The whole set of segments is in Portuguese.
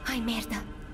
Ai, merda.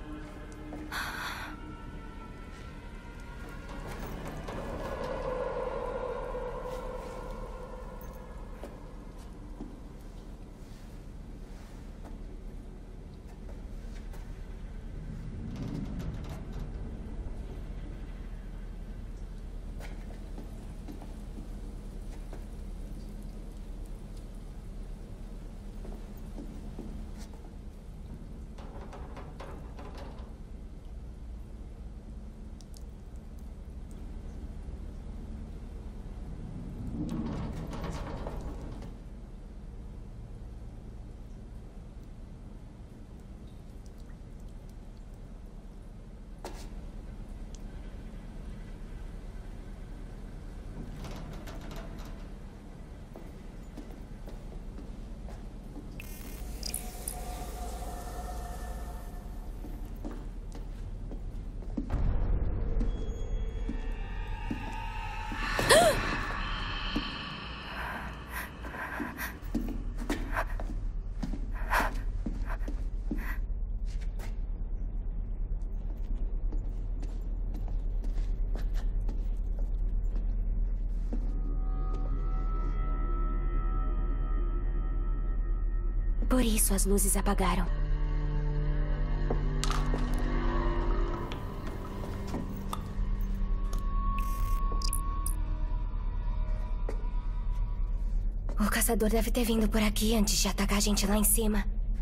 Por isso as luzes apagaram. O caçador deve ter vindo por aqui antes de atacar a gente lá em cima.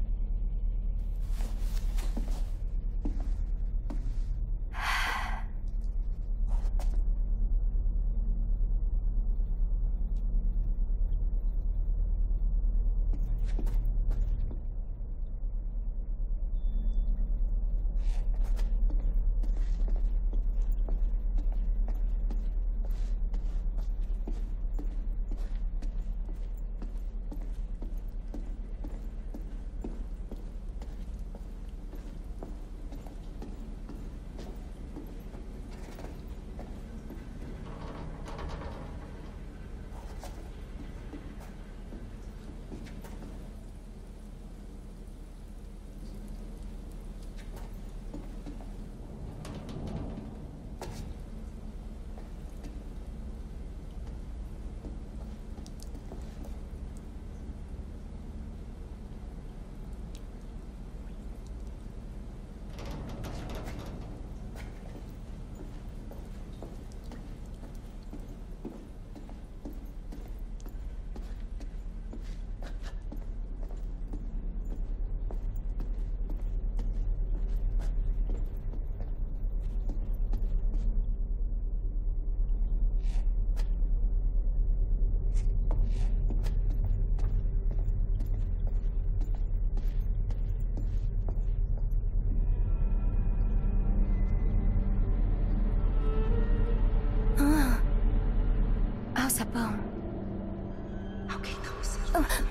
Alçapão. Alguém tá observando.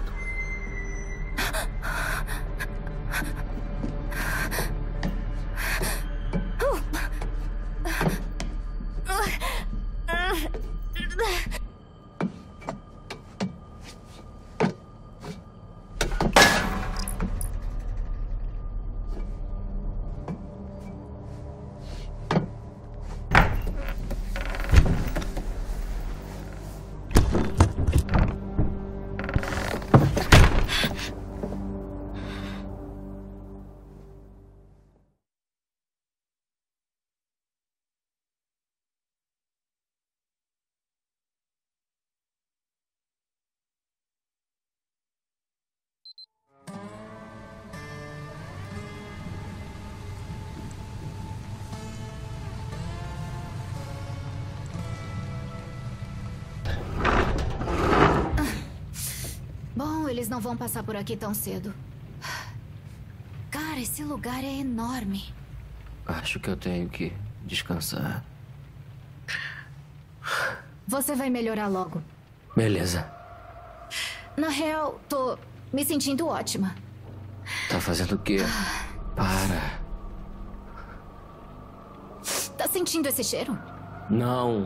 Bom, eles não vão passar por aqui tão cedo. Cara, esse lugar é enorme. Acho que eu tenho que descansar. Você vai melhorar logo. Beleza. Na real, tô me sentindo ótima. Tá fazendo o quê? Para. Tá sentindo esse cheiro? Não.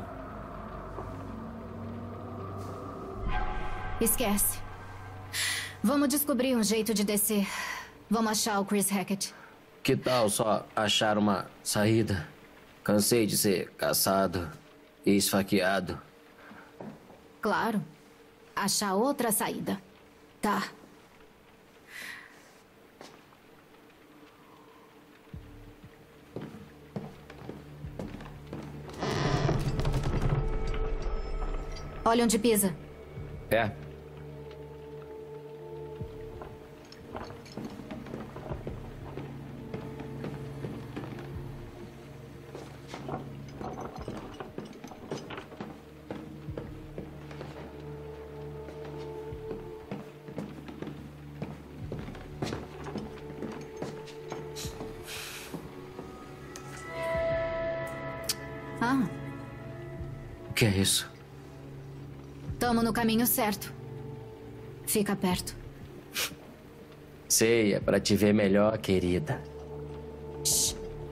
Esquece. Vamos descobrir um jeito de descer. Vamos achar o Chris Hackett. Que tal só achar uma saída? Cansei de ser caçado e esfaqueado. Claro. Achar outra saída. Tá. Olha onde pisa. É. Ah, O que é isso? tamo no caminho certo. Fica perto. Sei, é pra te ver melhor, querida. Shh.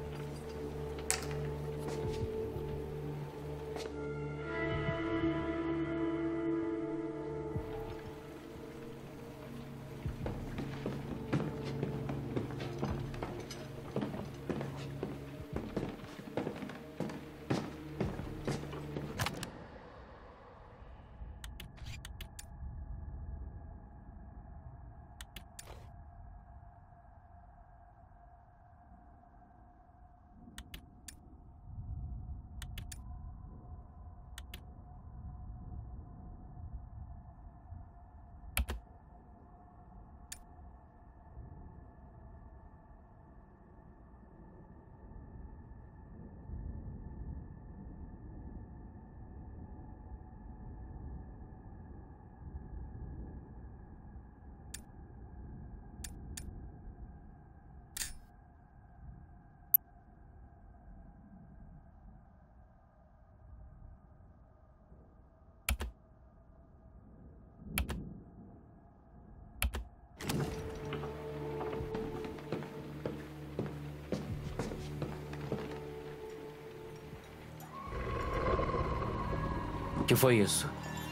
O que foi isso?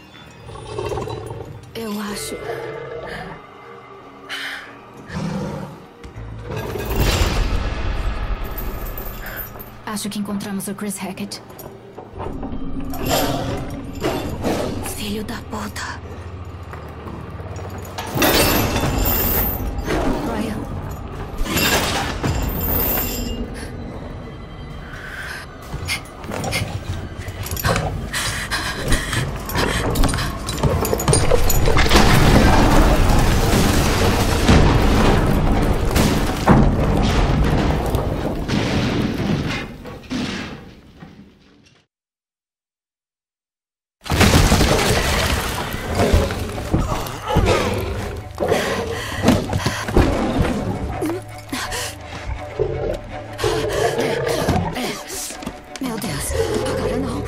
Eu acho... Acho que encontramos o Chris Hackett. Filho da puta. Ryan. Meu Deus, agora não.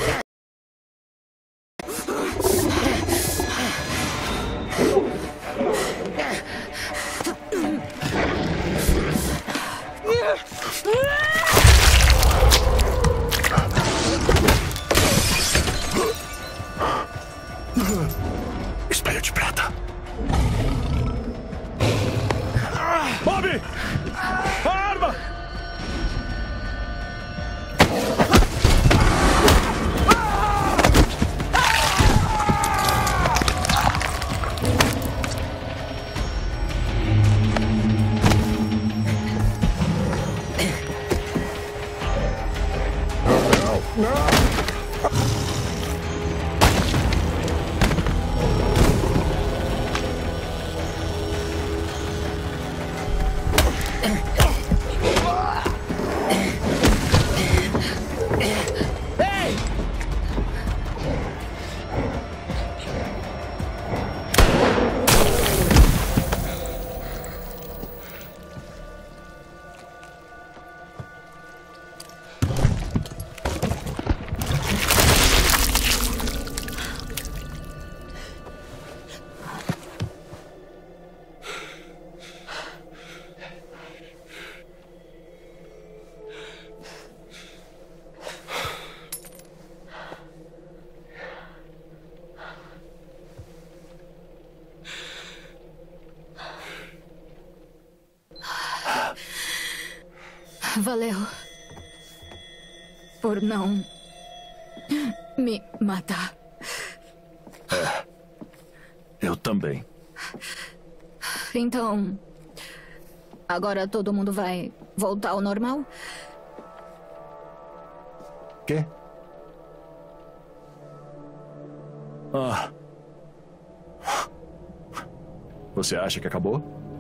Espelho de prata. Bobby! A arma! Valeu. Por não me matar. Eu também. Então, agora todo mundo vai voltar ao normal? Quê? Ah. Você acha que acabou?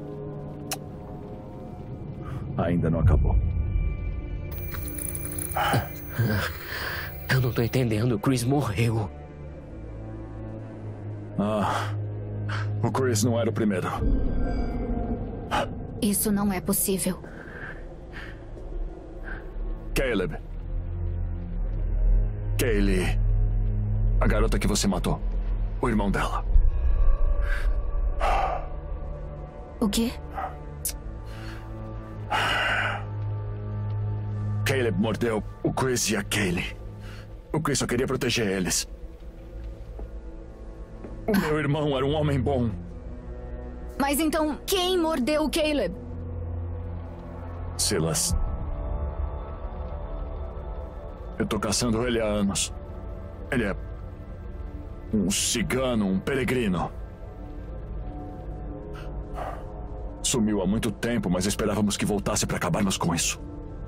Ainda não acabou. Eu não tô entendendo. O Chris morreu. O Chris não era o primeiro. Isso não é possível. Caleb. Kaylee. A garota que você matou. O irmão dela. O quê? Caleb mordeu o Chris e a Kaylee. O Chris só queria proteger eles. O meu irmão era um homem bom. Mas então, quem mordeu o Caleb? Silas. Eu tô caçando ele há anos. Ele é um cigano, um peregrino. Sumiu há muito tempo, mas esperávamos que voltasse para acabarmos com isso.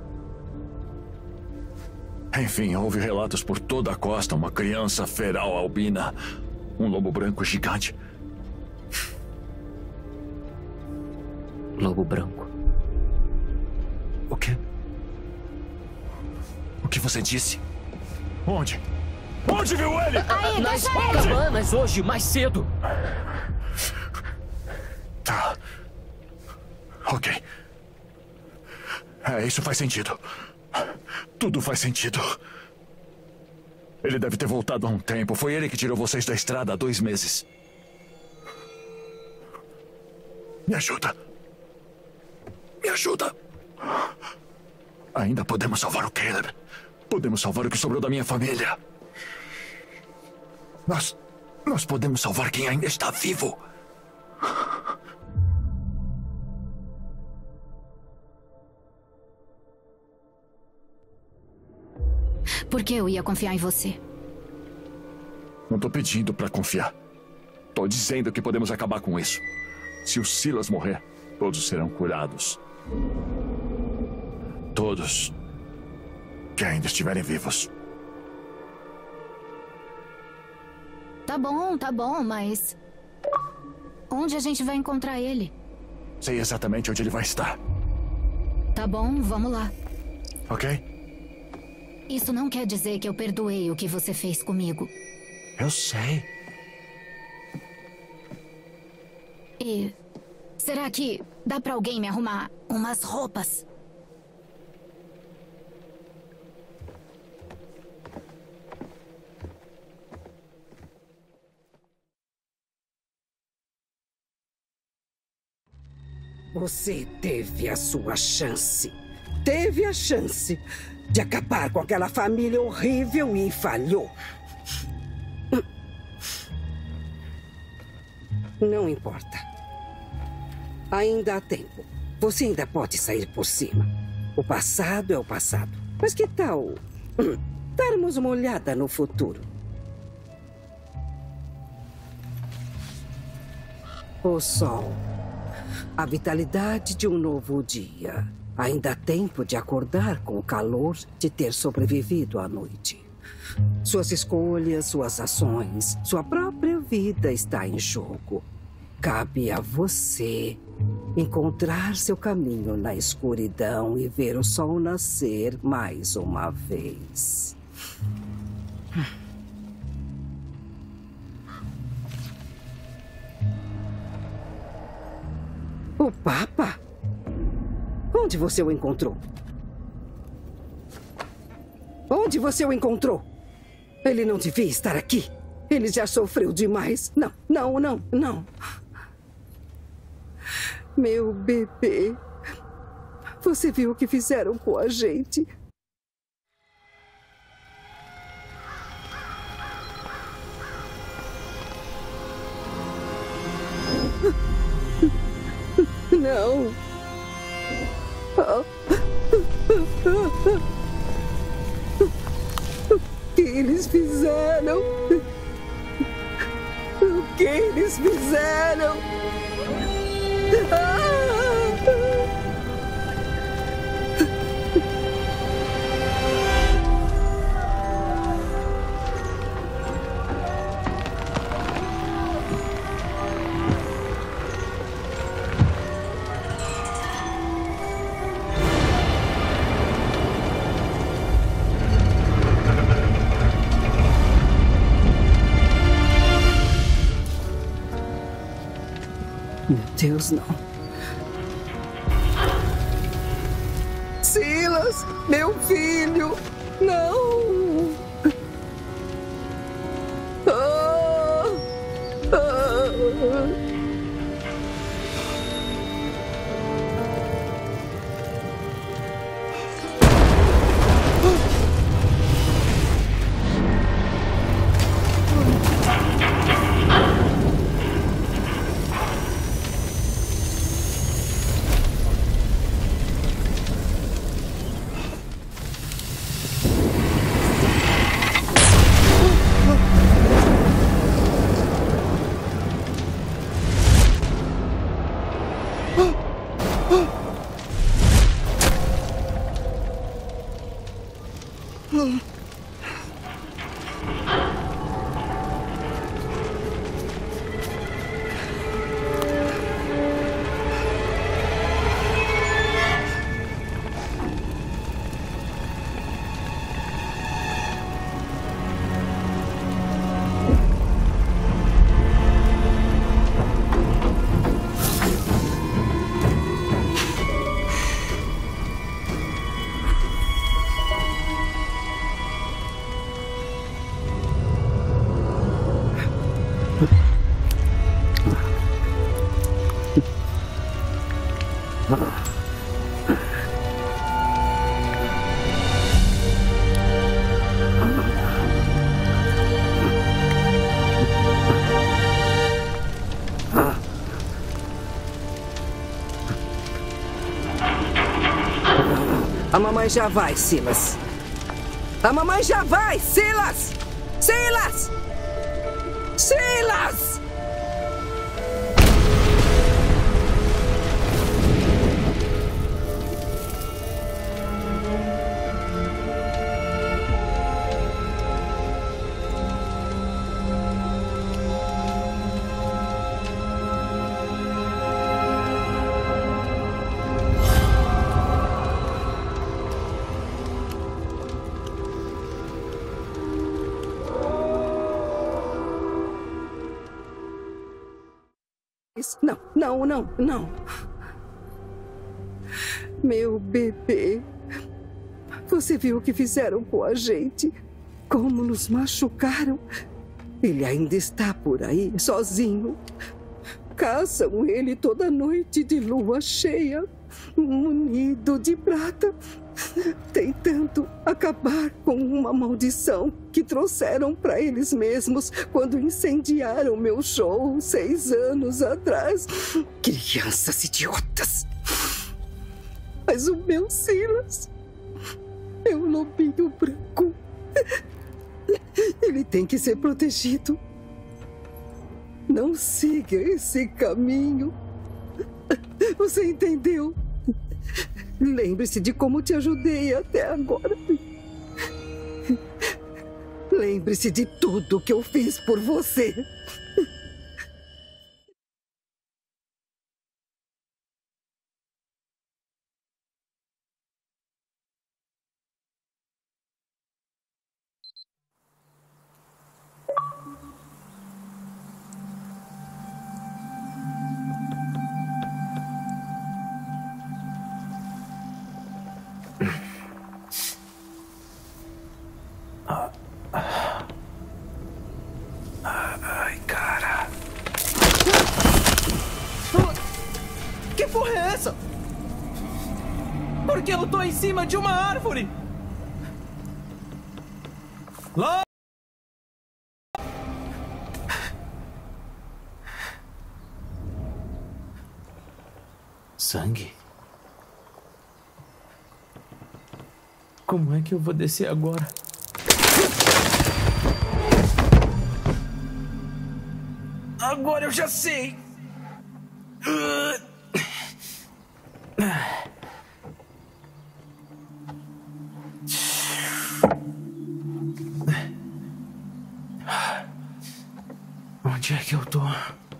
Enfim, houve relatos por toda a costa, uma criança feral albina, um lobo branco gigante. Lobo branco. O quê? O que você disse? Onde? Onde viu ele? Aí, Nas deixa ele! cabanas hoje, mais cedo. Tá. Ok. Isso faz sentido. Tudo faz sentido. Ele deve ter voltado há um tempo. Foi ele que tirou vocês da estrada há 2 meses. Me ajuda. Me ajuda. Ainda podemos salvar o Caleb. Podemos salvar o que sobrou da minha família. Nós podemos salvar quem ainda está vivo. Por que eu ia confiar em você? Não tô pedindo pra confiar. Tô dizendo que podemos acabar com isso. Se o Silas morrer, todos serão curados. Todos que ainda estiverem vivos. Tá bom, mas... onde a gente vai encontrar ele? Sei exatamente onde ele vai estar. Tá bom, vamos lá. Ok? Isso não quer dizer que eu perdoei o que você fez comigo. Eu sei. E... será que dá pra alguém me arrumar umas roupas? Você teve a sua chance. Teve a chance de acabar com aquela família horrível e falhou. Não importa. Ainda há tempo. Você ainda pode sair por cima. O passado é o passado. Mas que tal darmos uma olhada no futuro? O sol. A vitalidade de um novo dia. Ainda há tempo de acordar com o calor de ter sobrevivido à noite. Suas escolhas, suas ações, sua própria vida está em jogo. Cabe a você encontrar seu caminho na escuridão e ver o sol nascer mais uma vez. O Papa? Onde você o encontrou? Onde você o encontrou? Ele não devia estar aqui. Ele já sofreu demais. Não, não, não, não. Meu bebê. Você viu o que fizeram com a gente? Não. fizeram. Meu Deus, não. Silas, meu filho, não. A mamãe já vai, Silas. A mamãe já vai, Silas! Silas! Silas! Não, não, não, não. Meu bebê. Você viu o que fizeram com a gente? Como nos machucaram? Ele ainda está por aí, sozinho. Caçam ele toda noite de lua cheia, munido de prata, tentando acabar com uma maldição que trouxeram para eles mesmos quando incendiaram meu show 6 anos atrás. Crianças idiotas! Mas o meu Silas é um lobinho branco. Ele tem que ser protegido. Não siga esse caminho. Você entendeu? Lembre-se de como te ajudei até agora. Lembre-se de tudo que eu fiz por você. Ai, cara. Que porra é essa? Por que eu tô em cima de uma árvore? Lá! Sangue? Como é que eu vou descer agora? Agora eu já sei. Onde é que eu tô?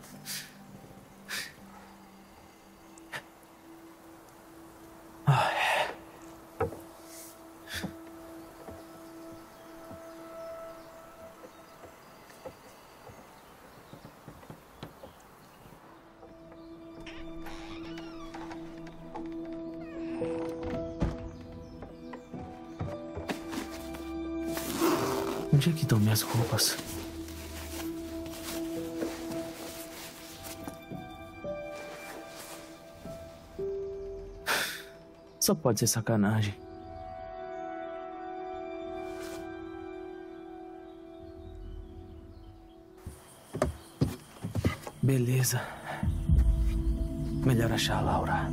Onde é que estão minhas roupas? Só pode ser sacanagem. Beleza. Melhor achar a Laura.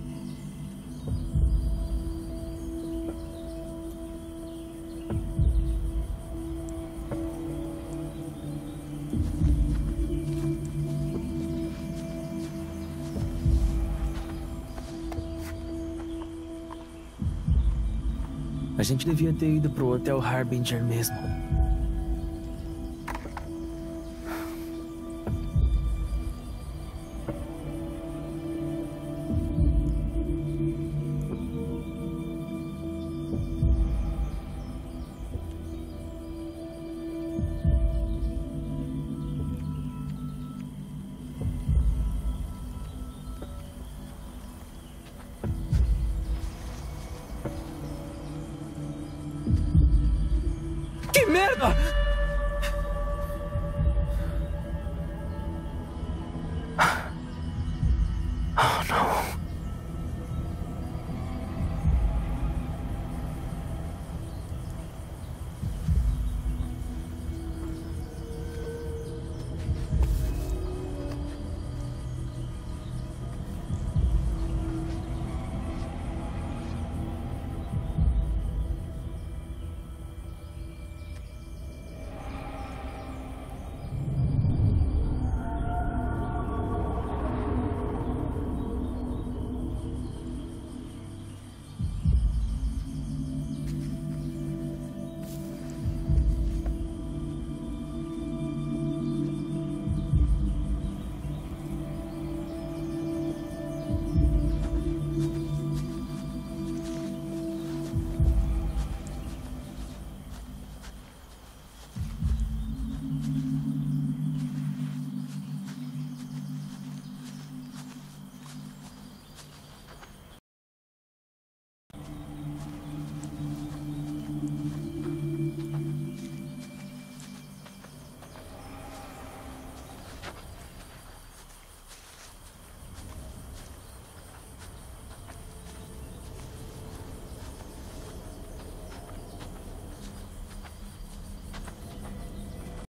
A gente devia ter ido pro Hotel Harbinger mesmo. Que merda!